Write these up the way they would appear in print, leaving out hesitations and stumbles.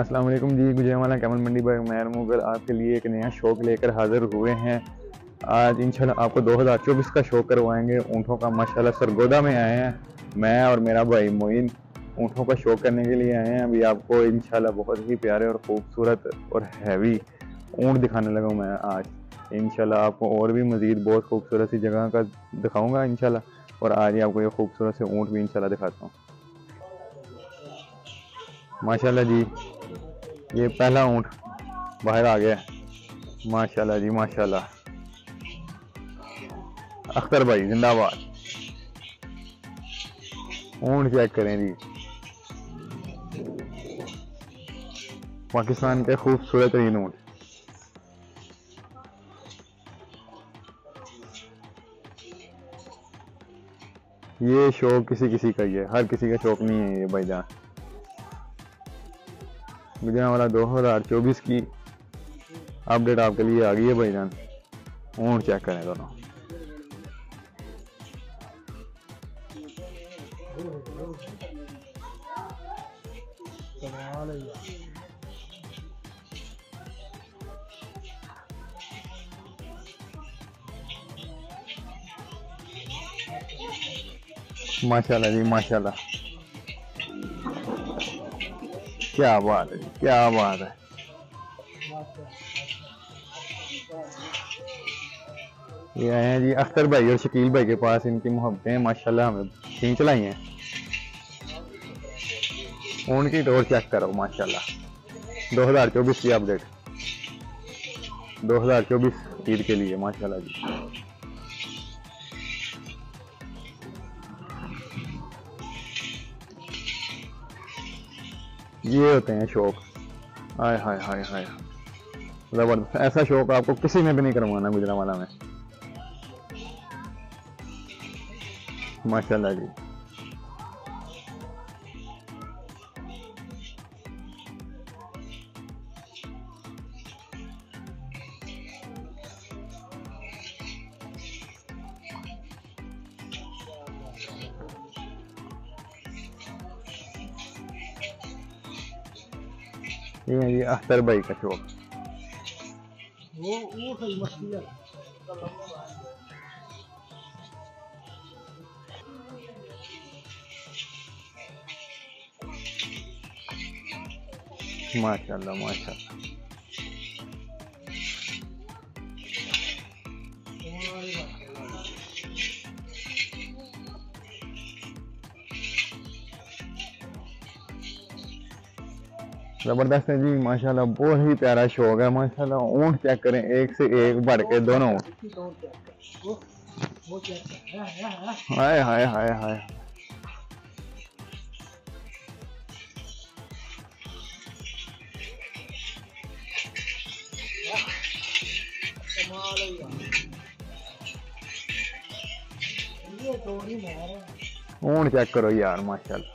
अस्सलाम वालेकुम जी, गुजरांवाला कैमल मंडी पर मैं मुगल आपके लिए एक नया शौक लेकर हाज़िर हुए हैं। आज इंशाल्लाह आपको 2024 का शौक करवाएंगे। ऊँटों का माशाल्लाह सरगोदा में आए हैं। मैं और मेरा भाई मोइन ऊँटों का शौक करने के लिए आए हैं। अभी आपको इंशाल्लाह बहुत ही प्यारे और ख़ूबसूरत और हैवी ऊँट दिखाने लगा हूँ मैं आज। इंशाल्लाह आपको और भी मज़ीद बहुत खूबसूरत सी जगह का दिखाऊँगा इंशाल्लाह। और आज ही आपको ये खूबसूरत से ऊँट भी इंशाल्लाह दिखाता हूँ। माशाल्लाह जी, ये पहला ऊँट बाहर आ गया। माशाल्लाह जी माशाल्लाह। अख्तर भाई जिंदाबाद। ऊँट चेक करें जी, पाकिस्तान के खूबसूरत तरीन ऊँट। ये शौक किसी किसी का ही है, हर किसी का शौक नहीं है ये भाईजान। गुजरांवाला 2024 की अपडेट आपके लिए आ गई है भाईजान। ऊँट चेक करें दोनों। माशाल्लाह जी माशाल्लाह, क्या बात है, क्या बात है। ये आए हैं जी अख्तर भाई और शकील भाई के पास। इनकी मोहब्बतें माशाल्लाह हमें खींच लाई हैं। उनकी टोर चेक करो माशाल्लाह। 2024 की अपडेट 2024 ईद के लिए माशाल्लाह जी। ये होते हैं शौक। हाय हाय हाय हाय, जबरदस्त। ऐसा शौक आपको किसी में भी नहीं करवाना गुजरांवाला में। माशाल्लाह जी। ये है जी अख्तर भाई का शौक। वो सही मस्ती है। माशाल्लाह माशाल्लाह। जबरदस्त है जी माशाल्लाह, बहुत ही प्यारा शौक है माशाल्लाह। ऊँट चेक करें, एक से एक बढ़ के दोनों। हाय हाय हाय हाय। ऊँट चेक करो यार माशाल्लाह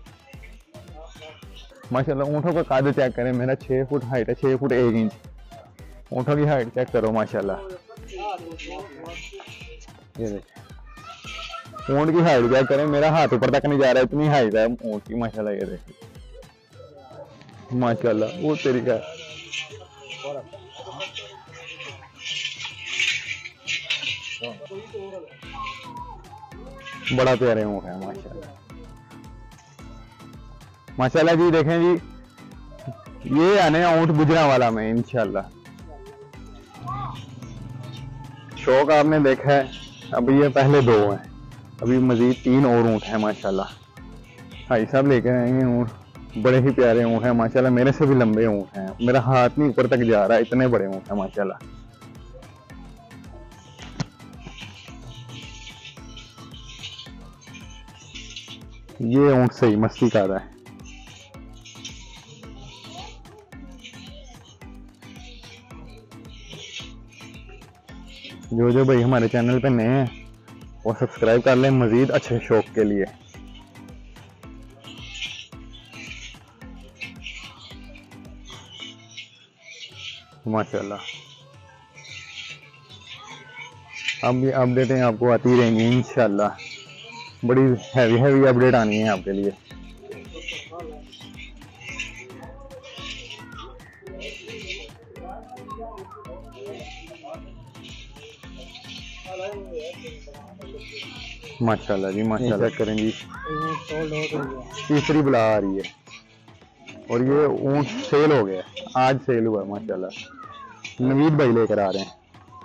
माशाल्लाह। ऊँटों का कद चेक करें, मेरा 6 फुट हाइट है, 6 फुट 1 इंच। ऊँटों की हाइट चेक करो माशाल्लाह। ये देखिए ऊँट की हाइट चेक करें, मेरा हाथ ऊपर तक नहीं जा रहा है, इतनी हाइट है ऊँट की माशाल्लाह। ये देखिए माशाल्लाह, वो तरीका है। बड़ा प्यारे ऊँट है माशाल्लाह माशाल्लाह जी। देखें जी, ये आने ऊँट गुजरांवाला में इंशाल्लाह। शौक आपने देखा है, अभी ये पहले 2 हैं, अभी मजीद 3 और ऊँट हैं माशाल्लाह। भाई साहब लेकर आएंगे ऊँट, बड़े ही प्यारे ऊँट हैं माशाल्लाह। मेरे से भी लंबे ऊँट हैं, मेरा हाथ नहीं ऊपर तक जा रहा है, इतने बड़े ऊँट हैं माशाल्लाह। ये ऊँट सही मस्ती कर रहा है। जो भाई हमारे चैनल पे नए हैं वो सब्सक्राइब कर लें मजीद अच्छे शौक के लिए। माशाल्लाह। अब ये अपडेटें आपको आती रहेंगी इंशाल्लाह। बड़ी हैवी अपडेट आनी है आपके लिए। माशाल्लाह जी माशाल्लाह। चेक करें जी, तीसरी बुला आ रही है और ये ऊँट सेल हो गया, आज सेल हुआ माशाल्लाह। नवीद भाई लेकर आ रहे हैं।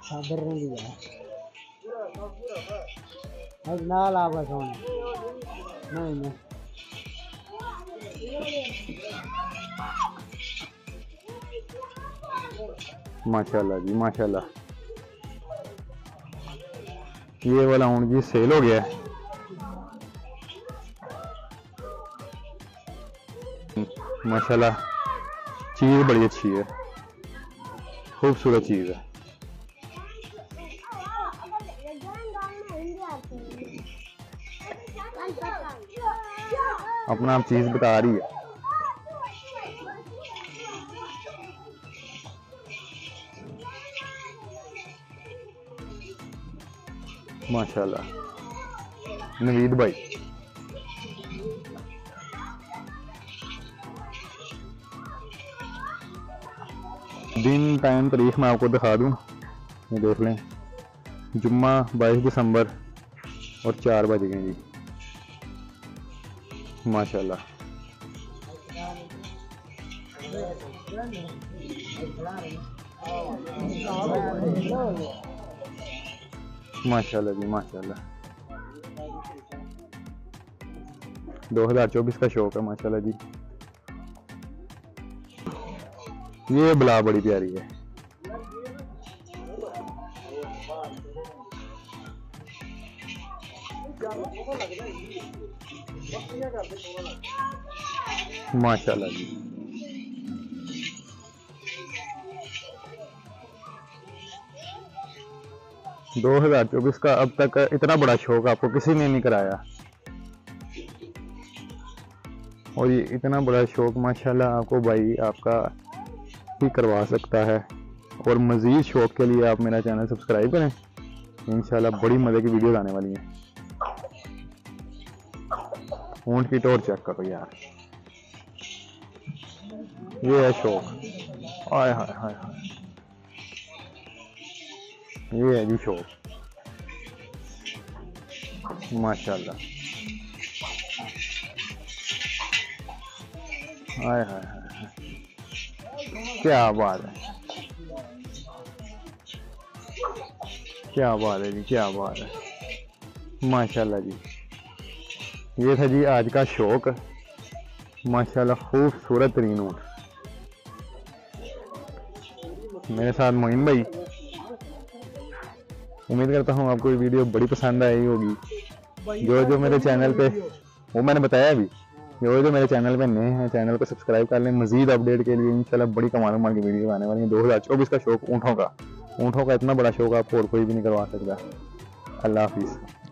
माशाल्लाह जी माशाल्लाह। ये वाला ऊँट जी सेल हो गया है। माशाल्लाह चीज़ बड़ी अच्छी है, खूबसूरत चीज़ है। अपना आप चीज़ बता रही है। माशाल्लाह नवीद भाई। दिन टाइम तारीख मैं आपको दिखा दूं, ये देख लें, जुम्मा 22 दिसंबर और 4 बज गए जी। माशाल्लाह माशाल्लाह जी माशाल्लाह। 2024 का शौक है माशाल्लाह जी। ये बला बड़ी प्यारी है। माशाल्लाह जी। दो 2024 का अब तक इतना बड़ा शौक आपको किसी ने नहीं कराया, और ये इतना बड़ा शौक माशाल्लाह आपको भाई आपका ही करवा सकता है। और मज़ीद शौक के लिए आप मेरा चैनल सब्सक्राइब करें, इंशाल्लाह बड़ी मज़े की वीडियोस आने वाली हैं। ऊँट की टोर चेक करो यार, ये है शौक। आय हाय हाय हाय, ये है जी शौक माशाल्लाह। हाय हाय हाय, क्या बात है, क्या बात है जी, क्या बात है माशाल्लाह जी। ये था जी आज का शौक माशाल्लाह, खूबसूरत तरीन ऊँट। मेरे साथ मोइन भाई। उम्मीद करता हूँ आपको ये वीडियो बड़ी पसंद आई होगी। जो मेरे चैनल पे, वो मैंने बताया भी, जो मेरे चैनल पे नए हैं चैनल को सब्सक्राइब कर लें। मजीद अपडेट के लिए इंशाल्लाह बड़ी कमाल की वीडियो आने वाली है। 2024 का शौक ऊँटों का इतना बड़ा शौक आपको और कोई भी नहीं करवा सकता। अल्लाह हाफिज़।